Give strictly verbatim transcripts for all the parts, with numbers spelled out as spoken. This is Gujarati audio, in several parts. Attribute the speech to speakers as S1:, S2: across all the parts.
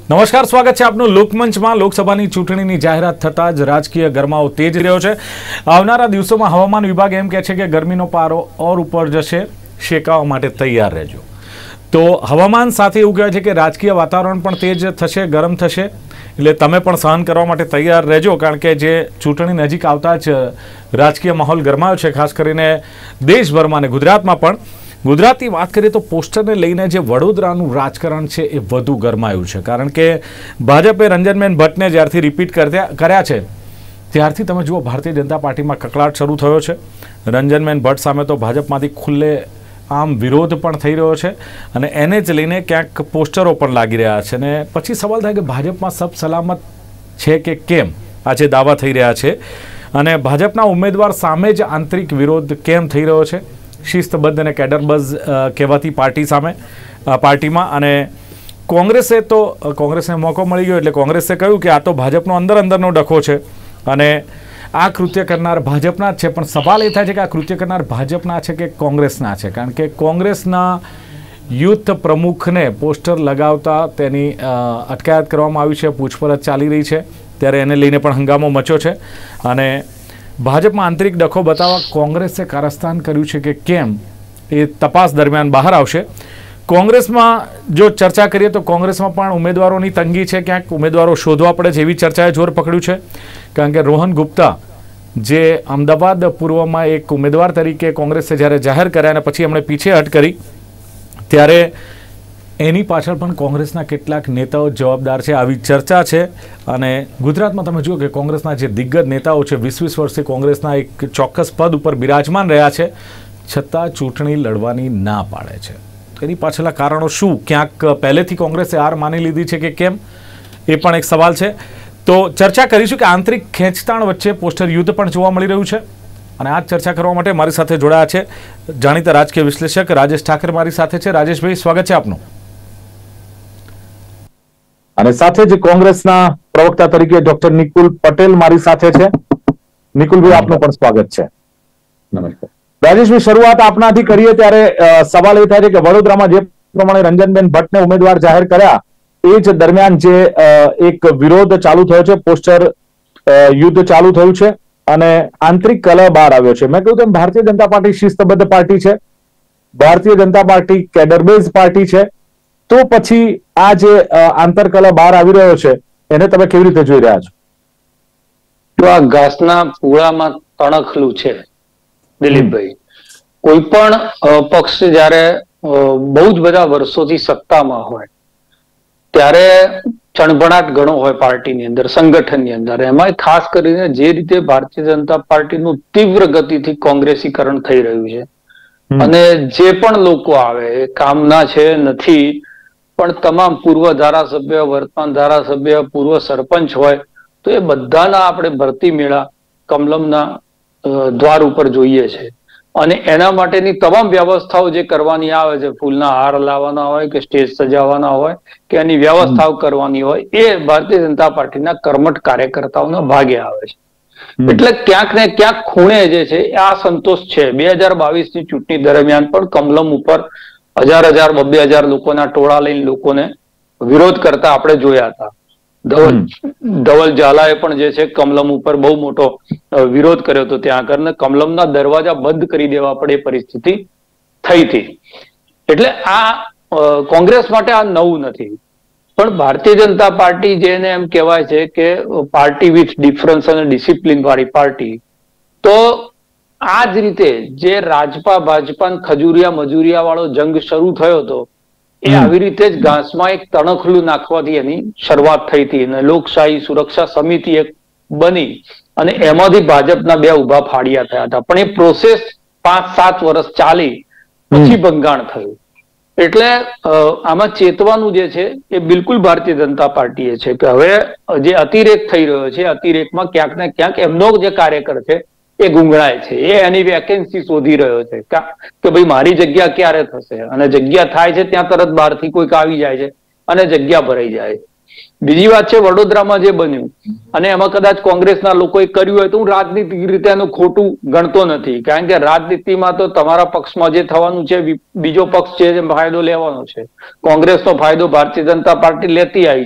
S1: નમસ્કાર, સ્વાગત છે આપનું લોકમંચમાં। લોકસભાની ચૂંટણીની જાહેરાત થતાં જ રાજકીય ગરમાવો તેજ રહ્યો છે। આવનારા દિવસોમાં હવામાન વિભાગ એમ કહે છે કે ગરમીનો પારો ઓર ઉપર જશે, શેકાવા માટે તૈયાર રહેજો। તો હવામાન સાથે એવું કહેવાય છે કે રાજકીય વાતાવરણ પણ તેજ થશે, ગરમ થશે, એટલે તમે પણ સહન કરવા માટે તૈયાર રહેજો, કારણ કે જે ચૂંટણી નજીક આવતા જ રાજકીય માહોલ ગરમાયો છે, ખાસ કરીને દેશભરમાં અને ગુજરાતમાં પણ। ગુજરાતની વાત કરીએ તો પોસ્ટરને લઈને જે વડોદરાનું રાજકારણ છે એ વધુ ગરમાયું છે, કારણ કે ભાજપે રંજનબેન ભટ્ટને જ્યારથી રિપીટ કર્યા છે ત્યારથી તમે જુઓ ભારતીય જનતા પાર્ટીમાં કકળાટ શરૂ થયો છે। રંજનબેન ભટ્ટ સામે તો ભાજપમાંથી ખુલ્લે આમ વિરોધ પણ થઈ રહ્યો છે અને એને જ લઈને ક્યાંક પોસ્ટરો પણ લાગી રહ્યા છે। અને પછી સવાલ થાય કે ભાજપમાં સબ સલામત છે કે કેમ, આ જે દાવા થઈ રહ્યા છે, અને ભાજપના ઉમેદવાર સામે જ આંતરિક વિરોધ કેમ થઈ રહ્યો છે શિસ્તબદ્ધ અને કેડરબઝ કહેવાતી પાર્ટી સામે પાર્ટીમાં। અને કોંગ્રેસે તો કોંગ્રેસને મોકો મળી ગયો એટલે કોંગ્રેસે કહ્યું કે આ તો ભાજપનો અંદર અંદરનો ડખો છે અને આ કૃત્ય કરનાર ભાજપના જ છે। પણ સવાલ એ થાય છે કે આ કૃત્ય કરનાર ભાજપના છે કે કોંગ્રેસના છે, કારણ કે કોંગ્રેસના યુથ પ્રમુખને પોસ્ટર લગાવતા તેની અટકાયત કરવામાં આવી છે, પૂછપરછ ચાલી રહી છે, ત્યારે એને લઈને પણ હંગામો મચ્યો છે। અને ભાજપમાં આંતરિક ડખો બતાવવા કોંગ્રેસે કારસ્તાન કર્યું છે કે કેમ એ તપાસ દરમિયાન બહાર આવશે। કોંગ્રેસમાં જો ચર્ચા કરીએ તો કોંગ્રેસમાં પણ ઉમેદવારોની તંગી છે, ક્યાંક ઉમેદવારો શોધવા પડે છે એવી ચર્ચાએ જોર પકડ્યું છે, કારણ કે રોહન ગુપ્તા જે અમદાવાદ પૂર્વમાં એક ઉમેદવાર તરીકે કોંગ્રેસે જ્યારે જાહેર કર્યા અને પછી એમણે પીછેહટ કરી, ત્યારે એની પાછળ પણ કોંગ્રેસના કેટલાક નેતાઓ જવાબદાર છે, આવી ચર્ચા છે। અને ગુજરાતમાં તમે જુઓ કે કોંગ્રેસના જે દિગ્ગજ નેતાઓ છે, વીસ વીસ વર્ષથી કોંગ્રેસના એક ચોક્કસ પદ ઉપર બિરાજમાન રહ્યા છે, છતાં ચૂંટણી લડવાની ના પાડે છે। એની પાછળના કારણો શું? ક્યાંક પહેલેથી કોંગ્રેસે હાર માની લીધી છે કે કેમ, એ પણ એક સવાલ છે। તો ચર્ચા કરીશું કે આંતરિક ખેંચતાણ વચ્ચે પોસ્ટર યુદ્ધ પણ જોવા મળી રહ્યું છે, અને આ ચર્ચા કરવા માટે મારી સાથે જોડાયા છે જાણીતા રાજકીય વિશ્લેષક રાજેશ ઠાકર મારી સાથે છે। રાજેશભાઈ, સ્વાગત છે આપનું।
S2: અને સાથે જ કોંગ્રેસના પ્રવક્તા તરીકે ડોક્ટર નિકુલ પટેલ મારી સાથે છે। નિકુલભાઈ, આપનું પણ સ્વાગત છે। નમસ્કાર રાજેશભાઈ, શરૂઆત આપનાથી કરીએ ત્યારે સવાલ એ થાય છે કે વડોદરામાં જે પ્રમાણે રંજનબેન ભટ્ટને ઉમેદવાર જાહેર કર્યા એ જ દરમિયાન જે એક વિરોધ ચાલુ થયો છે, પોસ્ટર યુદ્ધ ચાલુ થયું છે અને આંતરિક કલહ બહાર આવ્યો છે। મેં કહ્યું તેમ ભારતીય જનતા પાર્ટી શિસ્તબદ્ધ પાર્ટી છે, ભારતીય જનતા પાર્ટી કેડરબેઝ પાર્ટી છે, તો પછી આ જે આંતરકલહ બહાર આવી રહ્યો છે એને તમે કેવી રીતે જોઈ રહ્યા છો?
S3: તો આ ઘાસના પૂળામાં તણખલું છે દિલીપભાઈ। કોઈ પણ પક્ષ જયારે બહુ જ બધા વર્ષોથી સત્તામાં હોય ત્યારે ચણભણાટ ઘણો હોય પાર્ટીની અંદર, સંગઠનની અંદર, એમાં ખાસ કરીને જે રીતે ભારતીય જનતા પાર્ટીનું તીવ્ર ગતિથી કોંગ્રેસીકરણ થઈ રહ્યું છે, અને જે પણ લોકો આવે એ કામના છે નથી, પણ તમામ પૂર્વ ધારાસભ્ય, વર્તમાન ધારાસભ્ય, પૂર્વ સરપંચ હોય તો એ બધાના આપણે ભરતી મેળા કમલમના દ્વાર ઉપર જોઈએ છે, અને એના માટેની તમામ વ્યવસ્થાઓ જે કરવાની આવે છે, ફૂલના હાર લાવવાના હોય કે સ્ટેજ સજાવવાના હોય કે એની વ્યવસ્થાઓ કરવાની હોય, એ ભારતીય જનતા પાર્ટીના કર્મઠ કાર્યકર્તાઓના ભાગે આવે છે। એટલે ક્યાંક ને ક્યાંક ખૂણે જે છે આ સંતોષ છે। બે હજાર બાવીસ ની ચૂંટણી દરમિયાન પણ કમલમ ઉપર હજાર હજાર બબ્બે હજાર લોકોના ટોળા લઈને લોકોને વિરોધ કરતા આપણે જોયા હતા। ધવલ ધવલ ઝાલાએ પણ જે છે કમલમ ઉપર બહુ મોટો વિરોધ કર્યો હતો, ત્યાં આગળ કમલમના દરવાજા બંધ કરી દેવા પડે પરિસ્થિતિ થઈ હતી। એટલે આ કોંગ્રેસ માટે આ નવું નથી, પણ ભારતીય જનતા પાર્ટી જેને એમ કહેવાય છે કે પાર્ટી વિથ ડિફરન્સ અને ડિસિપ્લિન વાળી પાર્ટી, તો આ જ રીતે જે રાજપા ભાજપા ખજુરિયા મજુરિયા વાળો જંગ શરૂ થયો હતો એ આવી રીતે જ ઘાસમાં એક તણખલું નાખવાથી એની શરૂઆત થઈ હતી, અને લોકશાહી સુરક્ષા સમિતિ એક બની અને એમાંથી ભાજપના બે ઉભા ફાડિયા થયા હતા, પણ એ પ્રોસેસ પાંચ સાત વર્ષ ચાલી પછી ભંગાણ થયું। એટલે આમાં ચેતવાનું જે છે એ બિલકુલ ભારતીય જનતા પાર્ટીએ છે કે હવે જે અતિરેક થઈ રહ્યો છે, અતિરેકમાં ક્યાંક ને ક્યાંક એમનો જે કાર્યકર છે એ ગુંગળાય છે, એ એની વેકેન્સી શોધી રહ્યો છે કે ભાઈ મારી જગ્યા ક્યારે થશે, અને જગ્યા થાય છે ત્યાં તરત બહારથી કોઈક આવી જાય છે અને જગ્યા ભરાઈ જાય। બીજી વાત છે વડોદરામાં જે બન્યું, અને એમાં કદાચ કોંગ્રેસના લોકોએ કર્યું હોય તો હું રાજનીતિક રીતે એનું ખોટું ગણતો નથી, કારણ કે રાજનીતિમાં તો તમારા પક્ષમાં જે થવાનું છે બીજો પક્ષ છે ફાયદો લેવાનો છે। કોંગ્રેસનો ફાયદો ભારતીય જનતા પાર્ટી લેતી આવી છે,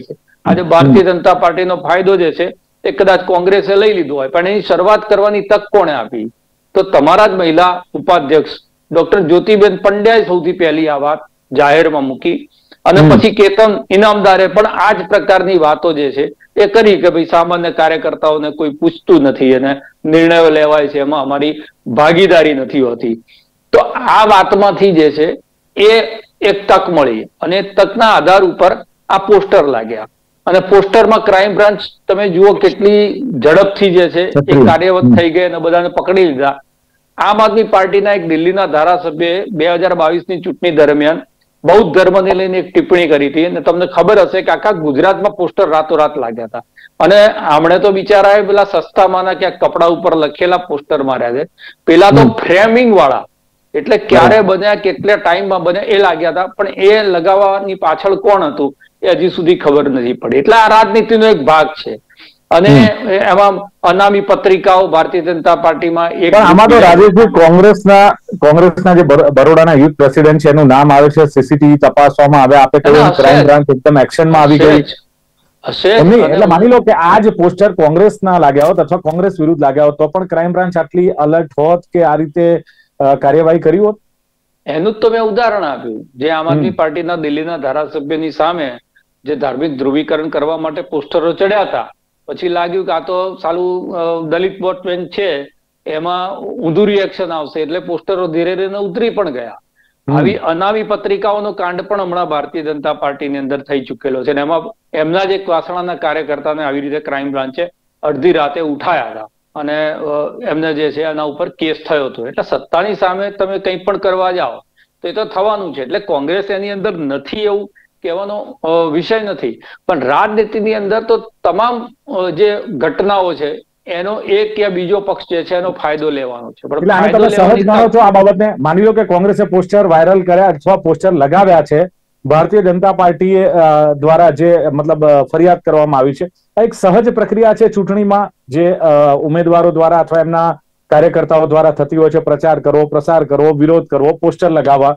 S3: આજે ભારતીય જનતા પાર્ટીનો ફાયદો જે છે એ કદાચ કોંગ્રેસે લઈ લીધો હોય, પણ એની શરૂઆત કરવાની તક કોણે આપી? તો તમારા જ મહિલા ઉપાધ્યક્ષ ડોક્ટર જ્યોતિબેન પંડ્યાએ સૌથી પહેલી આ વાત જાહેરમાં મૂકી, અને પછી કેતન ઇનામદારે પણ આ જ પ્રકારની વાતો જે છે એ કરી કે ભાઈ સામાન્ય કાર્યકર્તાઓને કોઈ પૂછતું નથી અને નિર્ણયો લેવાય છે એમાં અમારી ભાગીદારી નથી હોતી. તો આ વાતમાંથી જે છે એ એક તક મળી, અને તકના આધાર ઉપર આ પોસ્ટર લાગ્યા, અને પોસ્ટરમાં ક્રાઇમ બ્રાન્ચ તમે જુઓ કેટલી ઝડપથી જે છે એ કાર્યરત થઈ ગઈ અને બધાને પકડી લીધા. આમ આદમી પાર્ટીના એક દિલ્હીના ધારાસભ્યએ બે હજાર બાવીસ ની ચૂંટણી દરમિયાન બૌદ્ધ ધર્મને લઈને એક ટિપ્પણી કરી હતી, અને તમને ખબર હશે કે આખા ગુજરાતમાં પોસ્ટર રાતોરાત લાગ્યા હતા. અને આમણે તો બિચારાએ પેલા સસ્તામાંના ક્યાંક કપડા ઉપર લખેલા પોસ્ટર માર્યા છે, પેલા તો ફ્રેમિંગ વાળા, એટલે ક્યારે બન્યા કેટલા ટાઈમમાં બન્યા એ લાગ્યા હતા, પણ એ લગાવવાની પાછળ કોણ હતું એ હજી સુધી ખબર નથી પડી. એટલે આ રાજનીતિનો એક ભાગ છે. અને એમાં અનામી પત્રિકાઓ ભારતીય જનતા પાર્ટીમાં એક,
S2: આમાં તો રાજેશભાઈ કોંગ્રેસના કોંગ્રેસના જે બરોડાના યુથ પ્રેસિડેન્ટ છે એનું નામ આવે છે, સીસીટીવી તપાસવામાં આવે, આપે કહ્યું ક્રાઇમ બ્રાન્ચ એકદમ એક્શનમાં આવી ગઈ હશે. એટલે માની લો કે આ જ પોસ્ટર કોંગ્રેસના લાગ્યા હોત અથવા કોંગ્રેસ વિરુદ્ધ લાગ્યા હોત તો પણ ક્રાઇમ બ્રાન્ચ આટલી અલર્ટ હોત કે આ રીતે કાર્યવાહી કરી હોત?
S3: એનું જ તો મેં ઉદાહરણ આપ્યું, જે આમ આદમી પાર્ટીના દિલ્હીના ધારાસભ્યની સામે જે ધાર્મિક ધ્રુવીકરણ કરવા માટે પોસ્ટરો ચડ્યા હતા, પછી લાગ્યું કે આ તો સાલું દલિત વોટ બેંક છે, એમાં ઊંધું રિએક્શન આવશે, એટલે પોસ્ટરો ધીરે ધીરે ઉતરી પણ ગયા. આવી અનામી પત્રિકાઓનો કાંડ પણ હમણાં ભારતીય જનતા પાર્ટીની અંદર થઈ ચુકેલો છે, અને એમાં એમના જ એક વાસણાના કાર્યકર્તાને આવી રીતે ક્રાઇમ બ્રાન્ચે અડધી રાતે ઉઠાયા હતા, અને એમને જે છે એના ઉપર કેસ થયો હતો. એટલે સત્તાની સામે તમે કંઈ પણ કરવા જાઓ તો એ તો થવાનું છે. એટલે કોંગ્રેસ એની અંદર નથી એવું કહેવાનો વિષય નથી, પણ રાજનીતિની અંદર તો તમામ જે ઘટનાઓ છે એનો એક યા બીજો પક્ષ જે છે એનો ફાયદો લેવાનો છે.
S2: એટલે આને તમે સહજ ગણો છો આ બાબતને? માની લો કે કોંગ્રેસે પોસ્ટર વાયરલ કર્યા અથવા પોસ્ટર લગાવ્યા છે, ભારતીય જનતા પાર્ટી દ્વારા જે મતલબ ફરિયાદ કરવામાં આવી છે, એક સહજ પ્રક્રિયા છે ચૂંટણીમાં જે ઉમેદવારો દ્વારા અથવા એમના કાર્યકર્તાઓ દ્વારા થતી હોય છે, પ્રચાર કરવો, પ્રસાર કરવો, વિરોધ કરવો, પોસ્ટર લગાવવા.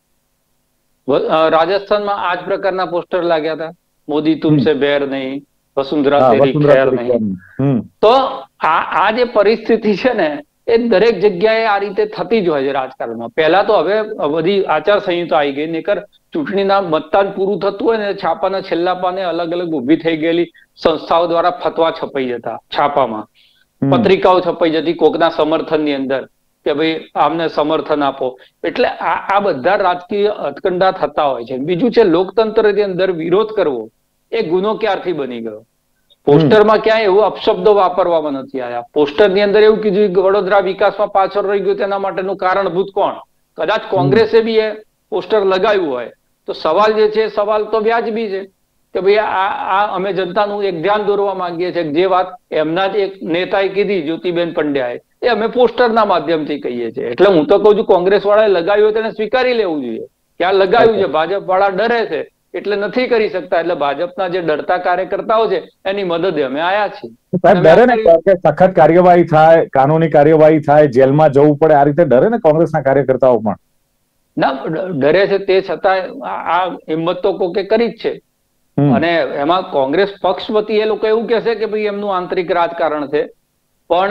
S3: રાજસ્થાનમાં આ જ પ્રકારના પોસ્ટર લાગ્યા હતા, મોદી તુમસે બેર નહીં, વસુંધરા તેરી ખેર નહીં. તો આ આ જે પરિસ્થિતિ છે ને એ દરેક જગ્યાએ આ રીતે થતી જ હોય છે રાજકારણમાં. પહેલા તો હવે બધી આચાર સંહિતા આવી ગઈ, નહીતર ચૂંટણીના મતદાન પૂરું થતું હોય ને છાપાના છેલ્લા પાને અલગ અલગ ઉભી થઈ ગયેલી સંસ્થાઓ દ્વારા ફતવા છપાઈ જતા, છાપામાં પત્રિકાઓ છપાઈ જતી કોકના સમર્થનની અંદર કે ભાઈ આમને સમર્થન આપો. એટલે આ આ બધા રાજકીય હથકંડા થતા હોય છે. બીજું છે લોકતંત્રની અંદર વિરોધ કરવો એ ગુનો ક્યારથી બની ગયો? પોસ્ટરમાં ક્યાંય એવું અપશબ્દો વાપરવામાં નથી આવ્યા. પોસ્ટરની અંદર એવું કીધું કે વડોદરા વિકાસમાં પાછળ રહી ગયું, તેના માટેનું કારણભૂત કોણ? કદાચ કોંગ્રેસે બી એ પોસ્ટર લગાવ્યું હોય તો સવાલ જે છે સવાલ તો વ્યાજબી છે કે ભાઈ આ આ અમે જનતાનું એક ધ્યાન દોરવા માંગીએ છીએ. જે વાત એમના જ એક નેતાએ કીધી, જ્યોતિબેન પંડ્યાએ, એ અમે પોસ્ટરના માધ્યમથી કહીએ છીએ. એટલે હું તો કહું છું કોંગ્રેસ વાળાએ લગાવ્યું તેને સ્વીકારી લેવું જોઈએ કે આ લગાવ્યું છે, ભાજપ વાળા ડરે છે એટલે નથી કરી શકતા, એટલે ભાજપના જે ડરતા કાર્યકર્તાઓ છે એની મદદે અમે આયા છીએ.
S2: ડરે ને સખત કાર્યવાહી થાય, કાનૂની કાર્યવાહી થાય, જેલમાં જવું પડે, આ રીતે ડરે ને કોંગ્રેસના કાર્યકર્તાઓ પણ?
S3: ના, ડરે છે તે છતાં આ હિંમત તો કોકે કરી જ છે. અને એમાં કોંગ્રેસ પક્ષ વતી એ લોકો એવું કહેશે કે ભાઈ એમનું આંતરિક રાજકારણ છે, પણ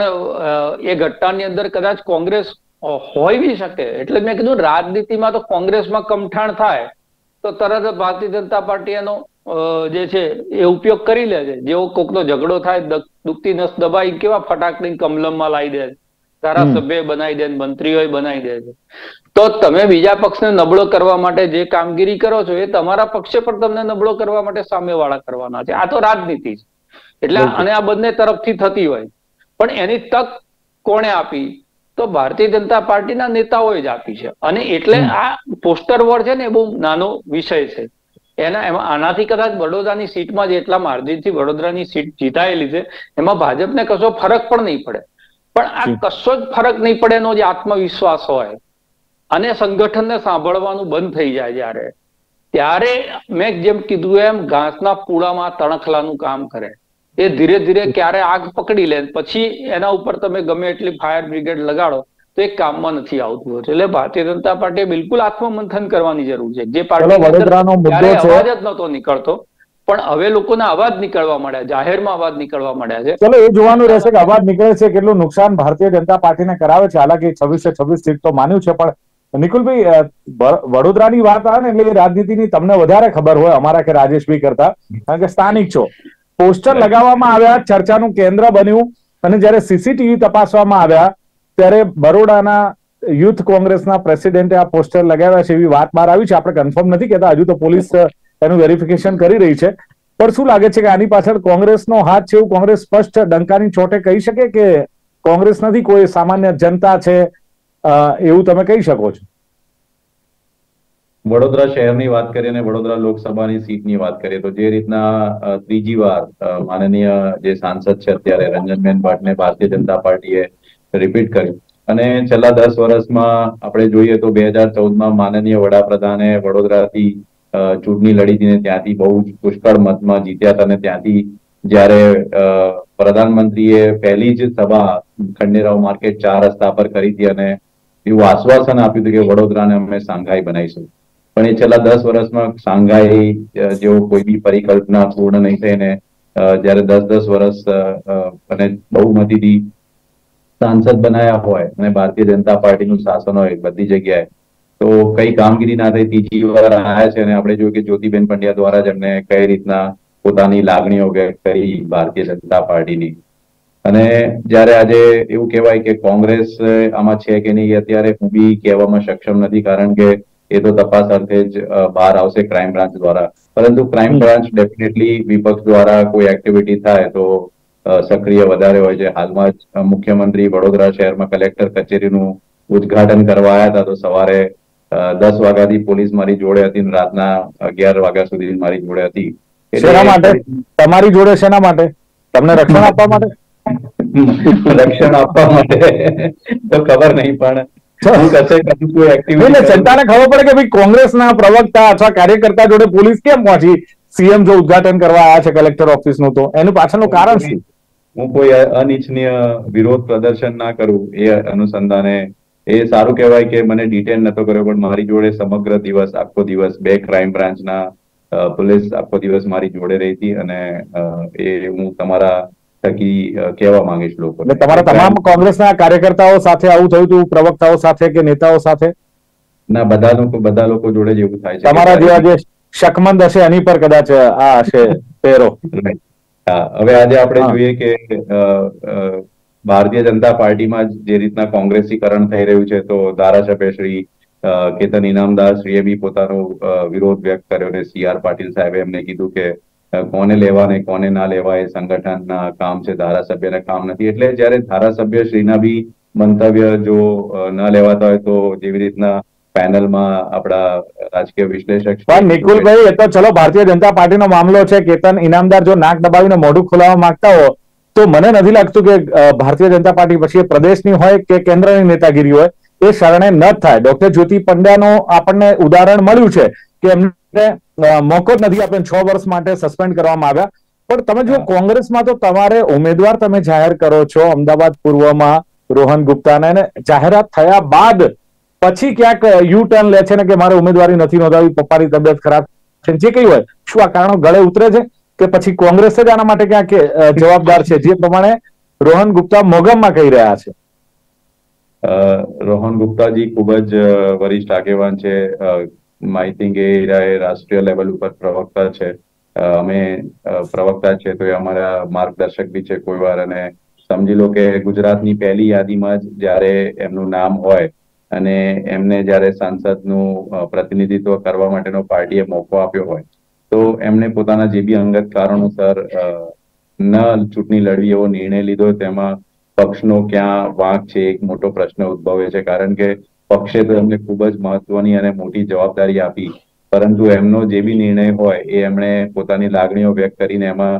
S3: એ ઘટનાની અંદર કદાચ કોંગ્રેસ હોય બી શકે. એટલે મેં કીધું રાજનીતિમાં તો કોંગ્રેસમાં કમઠાણ થાય તો તરત ભારતીય જનતા પાર્ટી એનો જે છે એ ઉપયોગ કરી લે છે. જેવો કોકનો ઝઘડો થાય, દુખતી નસ દબાઈ કેવા ફટાકડી કમલમમાં લાવી દે, ધારાસભ્ય બનાવી દે, મંત્રીઓ બનાવી દે છે. તો તમે બીજા પક્ષને નબળો કરવા માટે જે કામગીરી કરો છો એ તમારા પક્ષે પણ તમને નબળો કરવા માટે સામેવાળા કરવાના છે. આ તો રાજનીતિ છે. એટલે અને આ બંને તરફથી થતી હોય, પણ એની તક કોણે આપી? તો ભારતીય જનતા પાર્ટીના નેતાઓએ જ આપી છે. અને એટલે આ પોસ્ટર વોર છે ને એ બહુ નાનો વિષય છે. એના એમાં આનાથી કદાચ વડોદરાની સીટમાં જેટલા માર્જિનથી વડોદરાની સીટ જીતાયેલી છે એમાં ભાજપને કશો ફરક પણ નહીં પડે. પણ આ કશો જ ફરક નહીં પડે એનો જે આત્મવિશ્વાસ હોય અને સંગઠનને સાંભળવાનું બંધ થઈ જાય જયારે, ત્યારે મેં જેમ કીધું એમ ઘાસના પૂળામાં તણખલાનું કામ કરે. એ ધીરે ધીરે ક્યારે આગ પકડી લે, પછી એના ઉપર તમે ગમે એટલી ફાયર બ્રિગેડ લગાડો તો એ કામમાં નથી આવતું. એટલે ભારતીય જનતા પાર્ટીએ બિલકુલ આત્મમંથન કરવાની જરૂર છે. જે પાર્ટી અવાજ જ નહોતો નીકળતો પણ હવે લોકોના અવાજ નીકળવા મળ્યા, જાહેરમાં અવાજ નીકળવા મળ્યા છે.
S2: ચલો એ જોવાનું રહેશે કે અવાજ નીકળે છે, કેટલું નુકસાન ભારતીય જનતા પાર્ટીને કરાવે છે. હાલાકી છવ્વીસે છવ્વીસ સીટ તો માન્યું છે, પણ નિકુલભાઈ, વડોદરાની વાત આવે ને એટલે રાજનીતિની તમને વધારે ખબર હોય અમારા કે રાજેશભાઈ કરતા, કારણ કે સ્થાનિક છો. પોસ્ટર લગાવવામાં આવ્યા, ચર્ચાનું કેન્દ્ર બન્યું, અને જયારે સીસીટીવી તપાસવામાં આવ્યા ત્યારે બરોડાના યુથ કોંગ્રેસના પ્રેસિડેન્ટે આ પોસ્ટર લગાવ્યા છે એવી વાત બહાર આવી છે. આપણે કન્ફર્મ નથી કહેતા, હજુ તો પોલીસ એનું વેરિફિકેશન કરી રહી છે. પણ શું લાગે છે કે આની પાછળ કોંગ્રેસનો હાથ છે એવું કોંગ્રેસ સ્પષ્ટ ડંકાની ચોટે કહી શકે કે કોંગ્રેસ નથી, કોઈ સામાન્ય જનતા છે એવું તમે કહી શકો છો?
S4: વડોદરા શહેરની વાત કરીએ અને વડોદરા લોકસભાની સીટની વાત કરીએ તો જે રીતના ત્રીજી વાર માનનીય જે સાંસદ છે અત્યારે રંજનબેન ભટ્ટને ભારતીય જનતા પાર્ટીએ રિપીટ કર્યું, અને છેલ્લા દસ વર્ષમાં આપણે જોઈએ તો બે હજાર ચૌદમાં માનનીય વડાપ્રધાને વડોદરાથી ચૂંટણી લડી હતી, ત્યાંથી બહુ જ પુષ્કળ મતમાં જીત્યા હતા, અને ત્યાંથી જયારે પ્રધાનમંત્રીએ પહેલી જ સભા ખંડેરાવ માર્કેટ ચાર રસ્તા પર કરી હતી અને એવું આશ્વાસન આપ્યું હતું કે વડોદરાને અમે શાંઘાઈ બનાવીશું. પણ એ છેલ્લા દસ વર્ષમાં શાંઘાઈ જેવો કોઈ બી પરિકલ્પના પૂર્ણ નહીં થઈને જયારે દસ દસ વર્ષ અને બહુમતીથી સાંસદ બનાયા હોય અને ભારતીય જનતા પાર્ટીનું શાસન હોય બધી જગ્યાએ, તો કઈ કામગીરી ના થઈ. ત્રીજી વાર આવ્યા છે અને આપણે જોયું કે જ્યોતિબેન પંડ્યા દ્વારા જ એમને કઈ રીતના પોતાની લાગણીઓ વ્યક્ત કરી ભારતીય જનતા પાર્ટીની. અને જયારે આજે એવું કહેવાય કે કોંગ્રેસ આમાં છે કે નહીં, અત્યારે હું બી કહેવામાં સક્ષમ નથી, કારણ કે એ તો તપાસ અર્થે જ બહાર આવશે ક્રાઇમ બ્રાન્ચ દ્વારા. પરંતુ ક્રાઇમ બ્રાન્ચ ડેફિનેટલી વિપક્ષ દ્વારા કોઈ એક્ટિવિટી થાય તો સક્રિય વધારે હોય છે. હાલમાં જ મુખ્યમંત્રી વડોદરા શહેરમાં કલેક્ટર કચેરીનું ઉદઘાટન કરવા આવ્યા હતા, તો સવારે દસ વાગ્યાથી પોલીસ મારી જોડે હતી, રાતના અગિયાર વાગ્યા સુધી મારી જોડે હતી.
S2: શેના માટે તમારી જોડે? શેના માટે? તમને રક્ષણ આપવા માટે?
S4: રક્ષણ આપવા માટે તો ખબર નહીં, પણ
S2: જનતાને ખબર પડે કે ભાઈ કોંગ્રેસના પ્રવક્તા અથવા કાર્યકર્તા જોડે પોલીસ કેમ પહોંચી? સીએમ જો ઉદઘાટન કરવા આવ્યા છે કલેક્ટર ઓફિસનું, તો એનું પાછળનું કારણ શું?
S4: હું કોઈ અનિચ્છનીય વિરોધ પ્રદર્શન ના કરું એ અનુસંધાને એ સારું કહેવાય કે મને ડિટેન નતો કર્યો, પણ મારી જોડે સમગ્ર દિવસ આખો દિવસ બે ક્રાઇમ બ્રાન્ચના પોલીસ આખો દિવસ મારી જોડે રહી હતી, અને એ હું તમારા થકી કહેવા માંગીશ લોકો.
S2: તમારા તમામ કોંગ્રેસના કાર્યકર્તાઓ સાથે આવું થયું હતું, પ્રવક્તાઓ સાથે કે નેતાઓ સાથે?
S4: ના, બધા લોકો બધા લોકો જોડે જ એવું થાય છે.
S2: તમારા જેવા જે શકમંદ હશે એની પર કદાચ આ હશે પહેરો.
S4: હવે આજે આપણે જોઈએ કે ભારતીય જનતા પાર્ટીમાં જે રીતના કોંગ્રેસીકરણ થઈ રહ્યું છે, તો ધારાસભ્ય શ્રી કેતન ઇનામદાર શ્રીએ બી પોતાનો વિરોધ વ્યક્ત કર્યો, અને સી આર પાટીલ સાહેબે એમને કીધું કે કોને લેવા ને કોને ના લેવા એ સંગઠનના કામ છે, ધારાસભ્યના કામ નથી. એટલે જયારે ધારાસભ્ય શ્રીના બી મંતવ્ય જો ન લેવાતા હોય તો જેવી રીતના પેનલમાં આપણા રાજકીય વિશ્લેષક
S2: નિકુલભાઈ, એ તો ચલો ભારતીય જનતા પાર્ટીનો મામલો છે. કેતન ઇનામદાર જો નાક દબાવીને મોઢું ખોલાવવા માંગતા હો તો મને નથી લાગતું કે ભારતીય જનતા પાર્ટી પછી પ્રદેશની હોય કે કેન્દ્રની નેતાગીરી હોય એ શરણે ન થાય. ડોક્ટર જ્યોતિ પંડ્યાનું આપણને ઉદાહરણ મળ્યું છે કે એમને મોકો જ નથી આપ્યો, છ વર્ષ માટે સસ્પેન્ડ કરવામાં આવ્યા. પણ તમે જો કોંગ્રેસમાં તો તમારે ઉમેદવાર તમે જાહેર કરો છો અમદાવાદ પૂર્વમાં રોહન ગુપ્તાને, અને જાહેરાત થયા બાદ પછી ક્યાંક યુ ટર્ન લે છે ને કે મારે ઉમેદવારી નથી નોંધાવી, પપ્પાની તબિયત ખરાબ છે, જે કઈ હોય. શું આ કારણો ગળે ઉતરે છે કે પછી કોંગ્રેસ જ આના માટે ક્યાંક જવાબદાર છે, જે પ્રમાણે રોહન ગુપ્તા મોગમમાં કહી રહ્યા છે?
S4: રોહન ગુપ્તાજી ખૂબ જ વરિષ્ઠ આગેવાન છે. આઈ થિંક એ રાષ્ટ્રીય લેવલ ઉપર પ્રવક્તા છે. અમે પ્રવક્તા છે તો એ અમારા માર્ગદર્શક બી છે કોઈ વાર, અને સમજી લો કે ગુજરાતની પહેલી યાદીમાં જ જયારે એમનું નામ હોય અને એમને જયારે સાંસદનું પ્રતિનિધિત્વ કરવા માટેનો પાર્ટીએ મોકો આપ્યો હોય, તો એમને પોતાના જે બી અંગત કારણોસર ન ચૂંટણી લડવી એવો નિર્ણય લીધો. તેમાં પક્ષનો ક્યાં વાંક છે એક મોટો પ્રશ્ન ઉદ્ભવે છે, કારણ કે પક્ષે તો એમને ખૂબ જ મહત્વની અને મોટી જવાબદારી આપી, પરંતુ એમનો જે બી નિર્ણય હોય એ એમણે પોતાની લાગણીઓ વ્યક્ત કરીને એમાં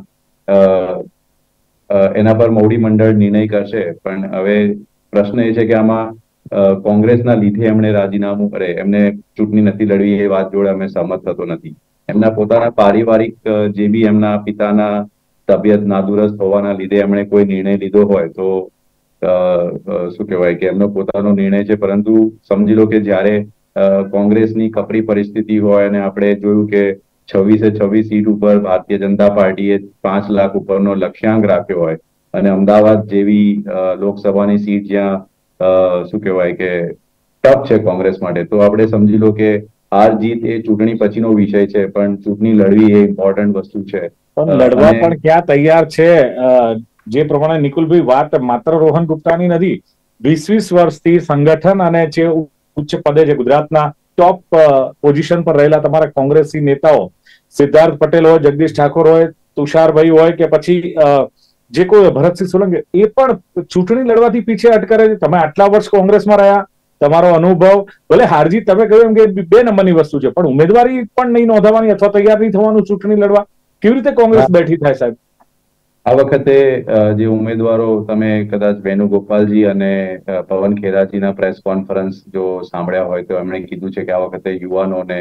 S4: એના પર મોવડી મંડળ નિર્ણય કરશે. પણ હવે પ્રશ્ન એ છે કે આમાં કોંગ્રેસના લીધે એમણે રાજીનામું કરે, એમને ચૂંટણી નથી લડવી એ વાત જોડે અમે સહમત થતો નથી. એમના પોતાના પારિવારિક જે બી એમના પિતાના તબિયત નાદુરસ્ત હોવાના લીધે એમણે કોઈ નિર્ણય લીધો હોય તો શું કહેવાય કે એમનો પોતાનો નિર્ણય છે, પરંતુ સમજી લો કે જયારે કોંગ્રેસની કપરી પરિસ્થિતિ હોય અને આપણે જોયું કે છવ્વીસે છવ્વીસ સીટ ઉપર ભારતીય જનતા પાર્ટીએ પાંચ લાખ ઉપરનો લક્ષ્યાંક રાખ્યો હોય અને અમદાવાદ જેવી લોકસભાની સીટ જ્યાં શું કહેવાય કે ટફ છે કોંગ્રેસ માટે, તો આપણે સમજી લો કે હાર જીત એ ચૂંટણી પછીનો વિષય છે, પણ ચૂંટણી લડવી એ ઇમ્પોર્ટન્ટ વસ્તુ છે.
S2: પણ લડવા પણ ક્યાં તૈયાર છે? જે પ્રમાણે નિકુલભાઈ વાત માત્ર રોહન ગુપ્તાની નથી, વીસ વીસ વર્ષથી સંગઠન અને જે ઉચ્ચ પદે છે ગુજરાતના ટોપ પોઝિશન પર રહેલા તમારા કોંગ્રેસી નેતાઓ, સિદ્ધાર્થ પટેલ હોય, જગદીશ ઠાકોર હોય, તુષારભાઈ હોય કે પછી જે કોઈ ભરતસિંહ સોલંકી, એ પણ ચૂંટણી લડવાથી પીછે અટકે છે. તમે આટલા વર્ષ કોંગ્રેસમાં રહ્યા, તમારો અનુભવ, ભલે હારજી તમે કહ્યું એમ કે બે નંબરની વસ્તુ છે, પણ ઉમેદવારી પણ નહીં નોંધાવાની અથવા તૈયાર નહીં થવાનું ચૂંટણી લડવા, કેવી રીતે કોંગ્રેસ બેઠી થાય સાહેબ?
S4: આ વખતે જે ઉમેદવારો, તમે કદાચ વેણુગોપાલજી અને પવન ખેરાજીના પ્રેસ કોન્ફરન્સ જો સાંભળ્યા હોય તો એમણે કીધું છે કે આ વખતે યુવાનોને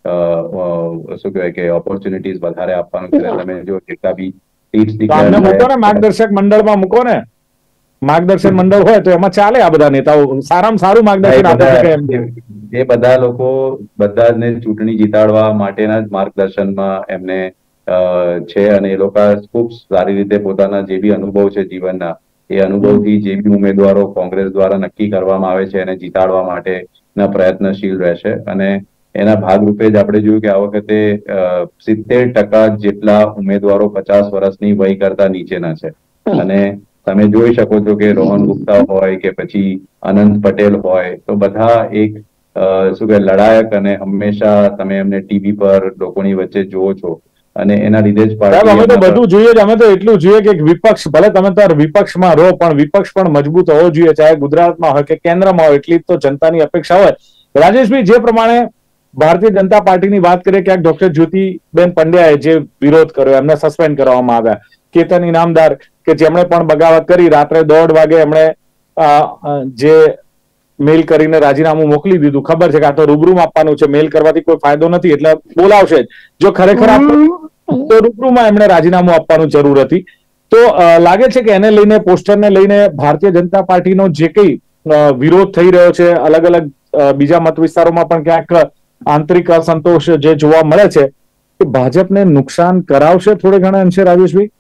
S4: શું કહેવાય કે ઓપોર્ચ્યુનિટીઝ વધારે આપવાનું છે. તમે જો જેટલા બી સીટ્સ ડિક્લેર
S2: મૂકો ને માર્ગદર્શક મંડળમાં મૂકો ને, માર્ગદર્શન મંડળ હોય તો એમાં ચાલે. આ બધા નેતાઓ સારામાં સારું માર્ગદર્શન આપે છે.
S4: એ બધા લોકો બધાને ચૂંટણી જીતાડવા માટેના જ માર્ગદર્શનમાં એમને છે અને એ લોકો ખૂબ સારી રીતે પોતાના જે બી અનુભવ છે જીવનના, એ અનુભવથી જે બી ઉમેદવારો કોંગ્રેસ દ્વારા નક્કી કરવામાં આવે છે એને જીતાડવા માટેના પ્રયત્નશીલ રહેશે. અને એના ભાગરૂપે જ આપણે જોયું કે આ વખતે સિત્તેર ટકા જેટલા ઉમેદવારો પચાસ વર્ષની વય કરતા નીચેના છે. અને તમે જોઈ શકો છો કે રોહન ગુપ્તા હોય કે પછી અનંત પટેલ હોય, તો બધા એક શું કે લડાયક, અને હંમેશા તમે એમને ટીવી પર લોકોની વચ્ચે જુઓ છો અને એના લીધે જ
S2: અમે તો બધું જોઈએ જ. અમે તો એટલું જોઈએ કે વિપક્ષ, ભલે તમે તો વિપક્ષમાં રહો, પણ વિપક્ષ પણ મજબૂત હોવો જોઈએ, ચાહે ગુજરાતમાં હોય કે કેન્દ્રમાં હોય. એટલી તો જનતાની અપેક્ષા હોય. રાજેશભાઈ, જે પ્રમાણે ભારતીય જનતા પાર્ટીની વાત કરીએ, ક્યાંક ડોક્ટર જ્યોતિબેન પંડ્યાએ જે વિરોધ કર્યો, એમને સસ્પેન્ડ કરવામાં આવ્યા. કેતન ઇનામદાર કે જેમણે પણ બગાવત કરી, રાત્રે દોઢ વાગે એમણે જે મેલ કરીને રાજીનામું મોકલી દીધું. ખબર છે કે આ તો રૂબરૂમાં આપવાનું છે, મેલ કરવાથી કોઈ ફાયદો નથી, એટલે બોલાવશે જ. જો ખરેખર તો રૂબરૂમાં એમણે રાજીનામું આપવાનું જરૂર હતી. તો લાગે છે કે એને લઈને, પોસ્ટરને લઈને ભારતીય જનતા પાર્ટીનો જે કઈ વિરોધ થઈ રહ્યો છે, અલગ અલગ બીજા મત વિસ્તારોમાં પણ ક્યાંક આંતરિક અસંતોષ જે જોવા મળે છે, એ ભાજપને નુકસાન કરાવશે થોડે ઘણા અંશે? રાજેશભાઈ,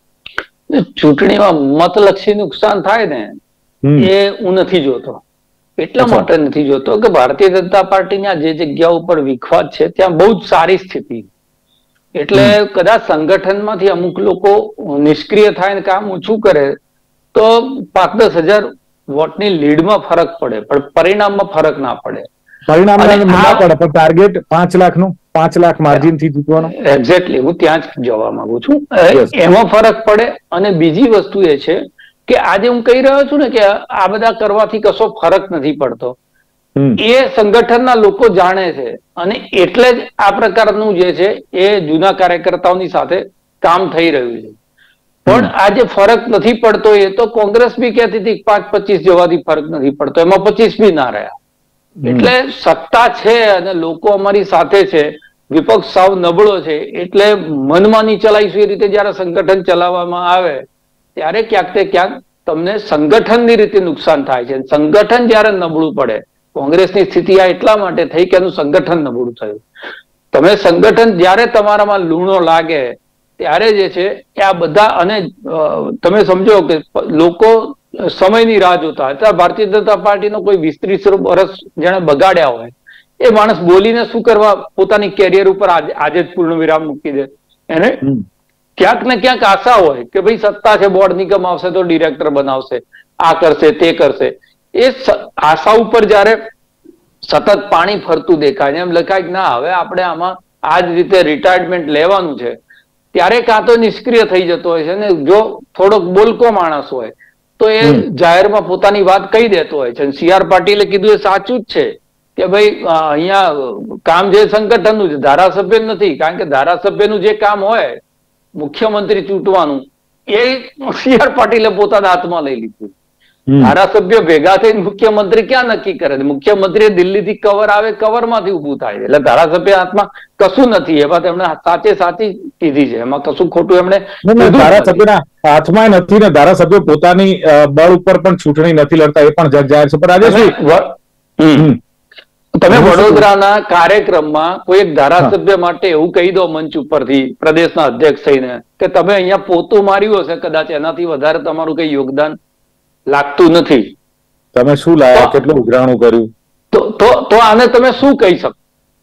S3: ચૂંટણીમાં મતલક્ષી નુકસાન થાય ને એ હું નથી જોતો. એટલા માટે નથી જોતો કે ભારતીય જનતા પાર્ટીના જે જગ્યા ઉપર વિખવાદ છે ત્યાં બહુ જ સારી સ્થિતિ, એટલે કદાચ સંગઠનમાંથી અમુક લોકો નિષ્ક્રિય થાય ને કામ ઓછું કરે તો પાંચ દસ હજાર વોટની લીડમાં ફરક પડે, પણ પરિણામમાં ફરક ના પડે.
S2: પરિણામ ના પડે પણ ટાર્ગેટ પાંચ લાખ નું, પાંચ લાખ માર્જિન થી જીતવાનો.
S3: એક્ઝેક્ટલી, હું ત્યાં જ જવા માંગુ છું. એમાં ફરક પડે. અને બીજી વસ્તુ એ છે કે આજે હું કહી રહ્યો છું ને કે આ બધા કરવાથી કશો ફરક નથી પડતો, એ સંગઠનના લોકો જાણે છે અને એટલે જ આ પ્રકારનું જે છે એ જૂના કાર્યકર્તાઓની સાથે કામ થઈ રહ્યું છે. પણ આજે ફરક નથી પડતો એ તો કોંગ્રેસ બી કહેતી હતી પાંચ પચીસ જવાથી ફરક નથી પડતો, એમાં પચીસ બી ના રહ્યા. એટલે સત્તા છે અને લોકો અમારી સાથે છે, વિપક્ષ સાવ નબળો છે, એટલે મનમાની ચલાવીશું એ રીતે જયારે સંગઠન ચલાવવામાં આવે ત્યારે ક્યાંક તે ક્યાંક તમને સંગઠનની રીતે નુકસાન થાય છે. સંગઠન જયારે નબળું પડે, કોંગ્રેસની સ્થિતિ આ એટલા માટે થઈ કે એનું સંગઠન નબળું થયું. તમે સંગઠન જયારે તમારામાં લૂણો લાગે ત્યારે જે છે એ આ બધા, અને તમે સમજો કે લોકો સમયની રાહ જોતા હતા. ભારતીય જનતા પાર્ટીનો કોઈ વીસ ત્રીસ વર્ષ જેને બગાડ્યા હોય એ માણસ બોલીને શું કરવા પોતાની કેરિયર ઉપર આજે જ પૂર્ણ વિરામ મૂકી દે? એને ક્યાંક ને ક્યાંક આશા હોય કે ભાઈ સત્તા છે, બોર્ડ નિગમ આવશે તો ડિરેક્ટર બનાવશે, આ કરશે તે કરશે. એ આશા ઉપર જયારે સતત પાણી ફરતું દેખાય, એમ લખાય કે ના હવે આપણે આમાં આ જ રીતે રિટાયરમેન્ટ લેવાનું છે, ત્યારે કાં તો નિષ્ક્રિય થઈ જતો હોય છે. ને જો થોડોક બોલકો માણસ હોય તો એ જાહેરમાં પોતાની વાત કહી દેતો હોય છે. સી આર પાટીલે કીધું એ સાચું જ છે કે ભાઈ અહીંયા કામ જે સંગઠનનું છે, ધારાસભ્ય નથી. કારણ કે ધારાસભ્યનું જે કામ હોય મુખ્યમંત્રી ચૂંટવાનું, એ સી આર પાટીલે પોતાના હાથમાં લઈ લીધું. ધારાસભ્ય ભેગા થઈને મુખ્યમંત્રી ક્યાં નક્કી કરે? મુખ્યમંત્રી દિલ્હીથી કવર આવે, કવર માંથી ઉભું થાય. એટલે ધારાસભ્ય હાથમાં કશું નથી. એમાં તેમણે સાચે સાચી કીધી છે, એમાં કશું ખોટું એમણે
S2: ધારાસભ્યના હાથમાં નથી ને ધારાસભ્ય પોતાની બળ ઉપર પણ ચૂંટણી નથી લડતા, એ પણ જગ જાહેર છે. પણ રાજેશભાઈ,
S3: તમે વડોદરાના કાર્યક્રમમાં કોઈ એક ધારાસભ્ય માટે એવું કહી દો મંચ ઉપરથી પ્રદેશના અધ્યક્ષ થઈને કે તમે અહીંયા પોતું માર્યું હશે, કદાચ એનાથી વધારે તમારું કઈ યોગદાન લાગતું નથી.
S2: તમે શું લાયા, કેટલું ઉઘરાણું કર્યું,
S3: તો તો તો આને તમે શું કહી શકો?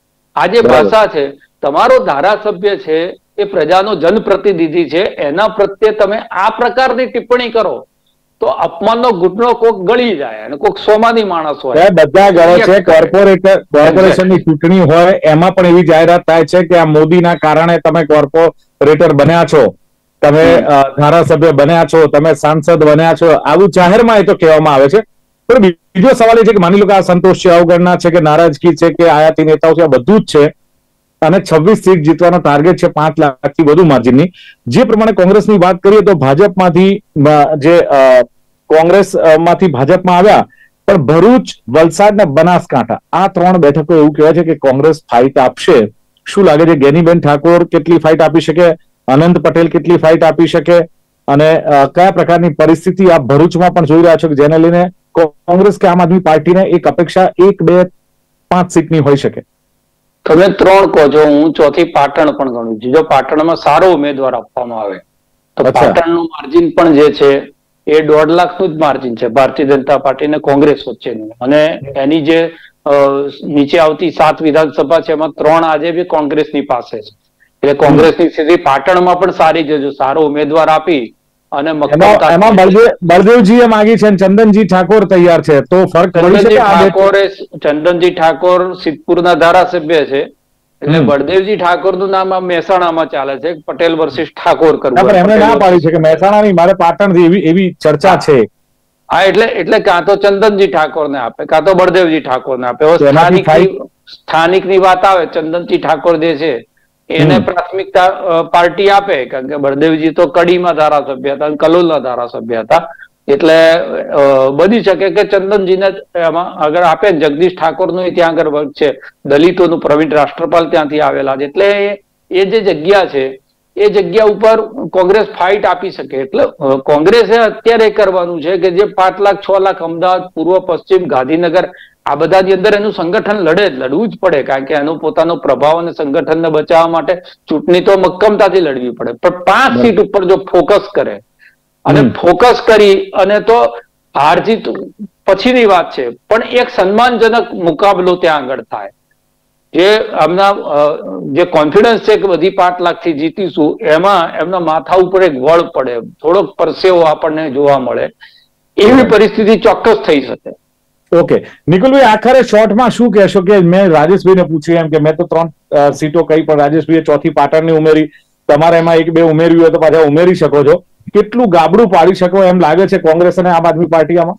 S3: આ જે ભાષા છે, તમારો ધારાસભ્ય છે એ પ્રજાનો જનપ્રતિનિધિ છે, એના પ્રત્યે તમે આ પ્રકારની ટિપ્પણી કરો તો અપમાનનો ઘૂંટણો કોક ગળી જાય અને કોક સોમાની માણસ હોય.
S2: બધા ગળો છે. કોર્પોરેટર કોર્પોરેશનની ચૂંટણી હોય એમાં પણ એવી જાહેરાત થાય છે કે આ મોદીના કારણે તમે કોર્પોરેટર બન્યા છો, તમે ધારાસભ્ય બન્યા છો, તમે સાંસદ બન્યા છો, આવું જાહેરમાં એ તો કહેવામાં આવે છે. પણ બીજો સવાલ એ છે કે માની લો કે આ સંતોષ છે, અવગણના છે કે નારાજગી છે કે આયાતી નેતાઓ છે, આ બધું જ છે અને છવ્વીસ સીટ જીતવાનો ટાર્ગેટ છે પાંચ લાખથી વધુ માર્જિનની. જે પ્રમાણે કોંગ્રેસની વાત કરીએ તો ભાજપમાંથી જે કોંગ્રેસ માંથી ભાજપમાં આવ્યા, પણ ભરૂચ, વલસાડ ને બનાસકાંઠા આ ત્રણ બેઠકો એવું કહેવાય છે કે કોંગ્રેસ ફાઇટ આપશે. શું લાગે છે, ગેનીબેન ઠાકોર કેટલી ફાઇટ આપી શકે, અનંત પટેલ કેટલી ફાઇટ આપી શકે, અને કયા પ્રકારની પરિસ્થિતિ આપ ભરૂચમાં પણ જોઈ રહ્યા છો કે જેને લઈને કોંગ્રેસ કે આમ આદમી પાર્ટીને એક અપેક્ષા એક બે પાંચ સીટની હોઈ શકે?
S3: તમે ત્રણ કહો છો, હું ચોથી પાટણ પણ ગણું છું. જો પાટણમાં સારો ઉમેદવાર આપવામાં આવે તો પાટણનું માર્જિન પણ જે છે એ દોઢ લાખનું જ માર્જિન છે ભારતીય જનતા પાર્ટી અને કોંગ્રેસ વચ્ચેનું. અને એની જે નીચે આવતી સાત વિધાનસભા છે એમાં ત્રણ આજે બી કોંગ્રેસની પાસે છે. એટલે કોંગ્રેસની સ્થિતિ પાટણમાં પણ સારી છે. જો સારો ઉમેદવાર આપી અને
S2: એમાં બળદેવજીએ માંગી છે, ચંદનજી ઠાકોર તૈયાર છે, તો ફરક પડી શકે?
S3: ઠાકોરે ચંદનજી ઠાકોર સિદ્ધપુરના ધારાસભ્ય છે, એટલે બળદેવજી ઠાકોર નું નામ આ મહેસાણામાં ચાલે છે, પટેલ વર્સિસ ઠાકોર કરવું.
S2: એમને ના પાડી છે કે મહેસાણા ની, મારે પાટણ થી, એવી એવી ચર્ચા છે.
S3: હા, એટલે એટલે કાં તો ચંદનજી ઠાકોર ને આપે કાં તો બળદેવજી ઠાકોર ને આપે. સ્થાનિક સ્થાનિક ની વાત આવે, ચંદનજી ઠાકોર જે છે એને પ્રાથમિકતા પાર્ટી આપે, કારણ કે બળદેવજી તો કડીમાં ધારાસભ્ય હતા, કલોલના ધારાસભ્ય હતા, એટલે બની શકે કે ચંદનજીને એમાં આગળ આપે. જગદીશ ઠાકોર નું ત્યાં આગળ વર્ગ છે, દલિતોનું પ્રવીણ રાષ્ટ્રપાલ ત્યાંથી આવેલા છે, એટલે એ જે જગ્યા છે એ જગ્યા ઉપર કોંગ્રેસ ફાઇટ આપી શકે. એટલે કોંગ્રેસે અત્યારે કરવાનું છે કે જે પાંચ લાખ છ લાખ અમદાવાદ, પૂર્વ પશ્ચિમ, ગાંધીનગર આ બધાની અંદર એનું સંગઠન લડે, લડવું જ પડે, કારણ કે એનો પોતાનો પ્રભાવ અને સંગઠનને બચાવવા માટે ચૂંટણી તો મક્કમતાથી લડવી પડે. પણ પાંચ સીટ ઉપર જો ફોકસ કરે અને ફોકસ કરી અને તો હાર જીત પછીની વાત છે, પણ એક સન્માનજનક મુકાબલો ત્યાં આગળ થાય, જે એમના જે કોન્ફિડન્સ છે કે બધી પાંચ લાખ થી જીતીશું, એમાં એમના માથા ઉપર એક વળ પડે, થોડોક પરસેવો આપણને જોવા મળે, એવી પરિસ્થિતિ ચોક્કસ થઈ શકે.
S2: ઓકે નિકુલભાઈ, આખરે શોર્ટમાં શું કહેશો? કે મેં રાજેશભાઈને પૂછ્યું એમ કે મેં તો ત્રણ સીટો કહી, પણ રાજેશભાઈએ ચોથી પાટણની ઉમેરી, તમારે એમાં એક બે ઉમેરવી હોય તો પાછા ઉમેરી શકો છો. કેટલું ગાબડું પાડી શકો એમ લાગે છે કોંગ્રેસ અને આમ આદમી પાર્ટી આમાં?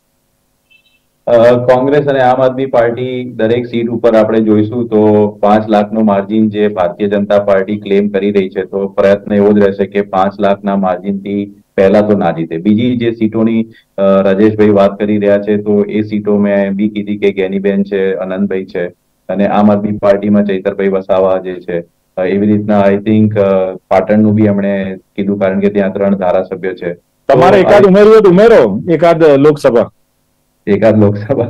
S4: કોંગ્રેસ અને આમ આદમી પાર્ટી દરેક સીટ ઉપર આપણે જોઈશું તો પાંચ લાખનું માર્જિન જે ભારતીય જનતા પાર્ટી ક્લેમ કરી રહી છે, તો પ્રયત્ન એવો જ રહેશે કે પાંચ લાખના માર્જિનથી પહેલા તો ના જીતે. બીજી જે સીટોની રાજેશભાઈ વાત કરી રહ્યા છે, તો એ સીટો મેં બી કીધી કે ગેનીબેન છે, અનંતભાઈ છે, અને આમ આદમી પાર્ટીમાં ચૈતરભાઈ વસાવા જે છે, એવી રીતના આઈ થિંક પાટણનું બી એમણે કીધું, કારણ કે ત્યાં ત્રણ ધારાસભ્ય છે.
S2: તમારે એકાદ ઉમેરવું હોય તો ઉમેરો, એકાદ લોકસભા
S4: એકાદ લોકસભા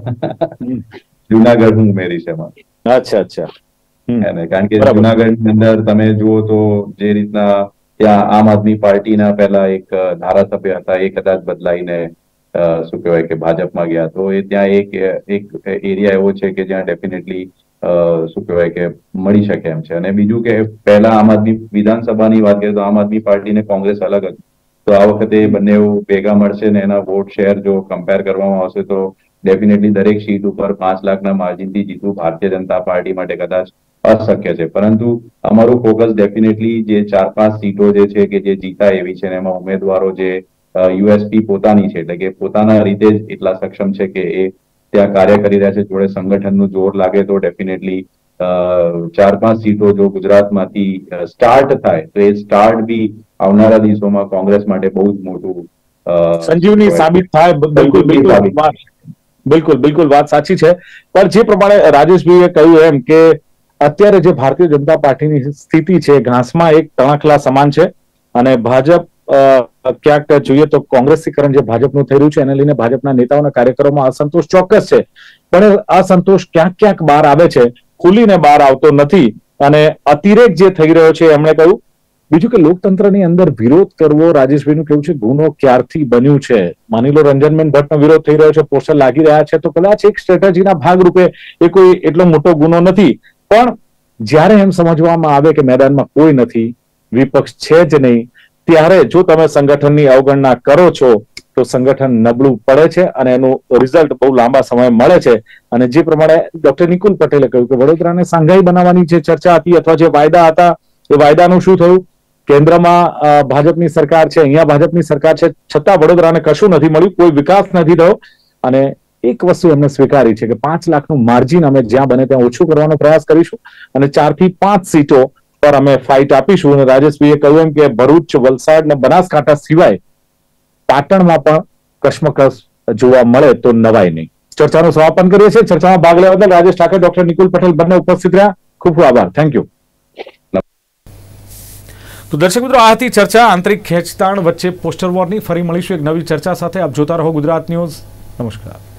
S4: જુનાગઢ હું ઉમેરીશ એમાં.
S2: અચ્છા અચ્છા.
S4: કારણ કે જુનાગઢ ની અંદર તમે જુઓ તો જે રીતના ત્યાં આમ આદમી પાર્ટીના પહેલા એક ધારાસભ્ય હતા, એ કદાચ બદલાઈને શું કહેવાય કે ભાજપમાં ગયા, તો એ ત્યાં એક એક એરિયા એવો છે કે જ્યાં ડેફિનેટલી શું કહેવાય કે મળી શકે એમ છે. અને બીજું કે પહેલા આમ આદમી વિધાનસભાની વાત કરીએ તો આમ આદમી પાર્ટી ને કોંગ્રેસ અલગ હતી, તો આ વખતે બંને ભેગા મળશે ને એના વોટ શેર જો કમ્પેર કરવામાં આવશે તો ડેફિનેટલી દરેક સીટ ઉપર પાંચ લાખના માર્જિનથી જીતવું ભારતીય જનતા પાર્ટી માટે કદાચ અશક્ય છે. પરંતુ અમારું ફોકસ ડેફિનેટલી જે ચાર પાંચ સીટો જે છે કે જે જીતાય એવી છે, એમાં ઉમેદવારો જે યુએસપી પોતાની છે, એટલે કે પોતાના રીતે જ એટલા સક્ષમ છે કે એ ત્યાં કાર્ય કરી રહ્યા છે, જોડે સંગઠનનું જોર લાગે તો ડેફિનેટલી ચાર પાંચ સીટો જો ગુજરાતમાંથી સ્ટાર્ટ થાય તો એ સ્ટાર્ટ બી આવનારા દિવસોમાં કોંગ્રેસ માટે બહુ જ મોટું
S2: સંજીવની સાબિત થાય. બિલકુલ બિલકુલ બિલકુલ બિલકુલ વાત સાચી છે. પણ જે પ્રમાણે રાજેશભાઈએ કહ્યું એમ કે અત્યારે જે ભારતીય જનતા પાર્ટીની સ્થિતિ છે ઘાસમાં એક તણખલા સમાન છે, અને ભાજપ ક્યાંક જોઈએ તો કોંગ્રેસીકરણ જે ભાજપનું થઈ રહ્યું છે એને લઈને ભાજપના નેતાઓ અને કાર્યકરોમાં અસંતોષ ચોક્કસ છે, પણ અસંતોષ ક્યાંક ક્યાંક બહાર આવે છે, ખુલીને બહાર આવતો નથી. અને અતિરેક જે થઈ રહ્યો છે એમણે કહ્યું. બીજું કે લોકતંત્રની અંદર વિરોધ કરવો, રાજેશભાઈનું કેવું છે, ગુનો ક્યારથી બન્યું છે. માની લો રંજનબેન ભટ્ટનો વિરોધ થઈ રહ્યો છે, પોસ્ટર લાગી રહ્યા છે, તો કદાચ એક સ્ટ્રેટેજીના ભાગરૂપે એ કોઈ એટલો મોટો ગુનો નથી. પણ જ્યારે એમ સમજવામાં આવે કે મેદાનમાં કોઈ નથી, વિપક્ષ છે જ નહીં, ત્યારે જો તમે સંગઠનની અવગણના કરો છો તો સંગઠન નબળું પડે છે અને એનું રિઝલ્ટ બહુ લાંબા સમય મળે છે. અને જે પ્રમાણે ડોક્ટર નિકુલ પટેલે કહ્યું કે વડોદરાને સાંઘાઈ બનાવવાની જે ચર્ચા હતી અથવા જે વાયદા હતા એ વાયદાનું શું થયું? કેન્દ્રમાં ભાજપની સરકાર છે, અહીંયા ભાજપની સરકાર છે, છતાં વડોદરાને કશું નથી મળ્યું, કોઈ વિકાસ નથી થયો. અને એક વસ્તુ એમને સ્વીકારી છે કે પાંચ લાખનું માર્જિન અમે જ્યાં બને ત્યાં ઓછું કરવાનો પ્રયાસ કરીશું અને ચાર થી પાંચ સીટો પર અમે ફાઇટ આપીશું. અને રાજેશભાઈએ કહ્યું એમ કે ભરૂચ, વલસાડ ને બનાસકાંઠા સિવાય પાટણમાં પણ કશ્મકશ જોવા મળે તો નવાય નહીં. ચર્ચાનું સમાપન કરીએ છીએ. ચર્ચામાં ભાગ લેવા બદલ રાજેશ ઠાકર, ડોક્ટર નિકુલ પટેલ બંને ઉપસ્થિત રહ્યા. ખૂબ ખૂબ આભાર. Thank you.
S1: તો દર્શક મિત્રો, આ હતી ચર્ચા આંતરિક ખેંચતાણ વચ્ચે પોસ્ટર વોરની. ફરી મળીશું એક નવી ચર્ચા સાથે. આપ જોતા રહો ગુજરાત ન્યૂઝ. નમસ્કાર.